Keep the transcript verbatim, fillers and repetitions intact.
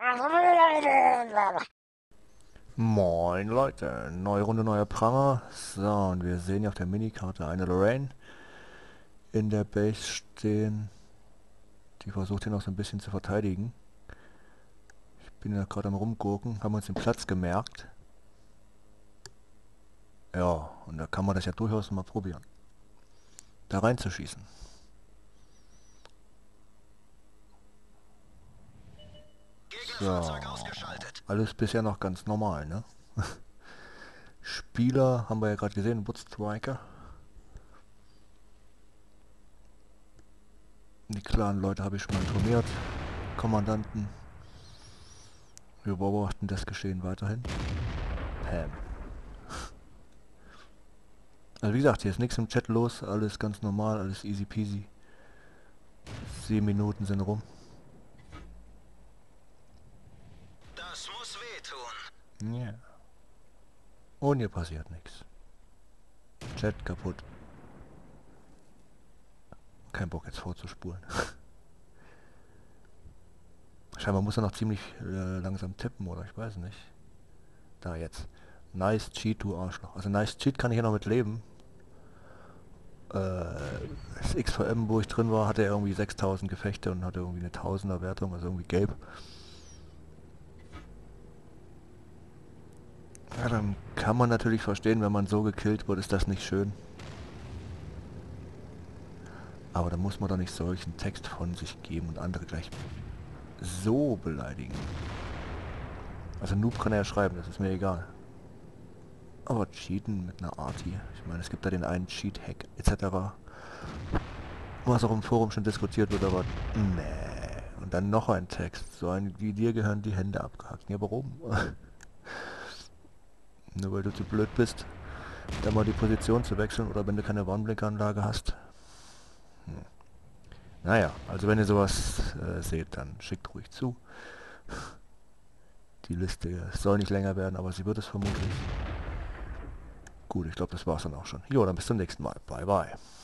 Moin Leute, neue Runde, neuer Pranger. So, und wir sehen hier auf der Minikarte eine Lorraine in der Base stehen. Die versucht hier noch so ein bisschen zu verteidigen. Ich bin ja gerade am Rumgurken, haben uns den Platz gemerkt. Ja, und da kann man das ja durchaus mal probieren, da reinzuschießen. So, alles bisher noch ganz normal, ne? Spieler haben wir ja gerade gesehen, Woodstriker. Die klaren Leute habe ich schon mal informiert. Kommandanten. Wir beobachten das Geschehen weiterhin. Pam. Also wie gesagt, hier ist nichts im Chat los, alles ganz normal, alles easy peasy. Sieben Minuten sind rum. Das muss wehtun. Ja. Yeah. Und hier passiert nichts. Chat kaputt. Kein Bock jetzt vorzuspulen. Scheinbar muss er noch ziemlich äh, langsam tippen, oder ich weiß nicht. Da jetzt. Nice Cheat, du Arschloch. Also Nice Cheat kann ich ja noch mit leben. Äh, das X V M, wo ich drin war, hatte er irgendwie sechstausend Gefechte und hatte irgendwie eine tausender Wertung, also irgendwie gelb. Ja, dann kann man natürlich verstehen, wenn man so gekillt wird, ist das nicht schön. Aber da muss man doch nicht solchen Text von sich geben und andere gleich so beleidigen. Also Noob kann er ja schreiben, das ist mir egal. Aber cheaten mit einer Arti, ich meine, es gibt da den einen Cheat-Hack et cetera. Was auch im Forum schon diskutiert wird, aber nee. Und dann noch ein Text, so ein, wie dir gehören die Hände abgehackt. Ja, warum? Nur weil du zu blöd bist, da mal die Position zu wechseln oder wenn du keine Warnblinkanlage hast. Hm. Naja, also wenn ihr sowas äh, seht, dann schickt ruhig zu. Die Liste soll nicht länger werden, aber sie wird es vermutlich. Gut, ich glaube, das war's dann auch schon. Jo, dann bis zum nächsten Mal. Bye, bye.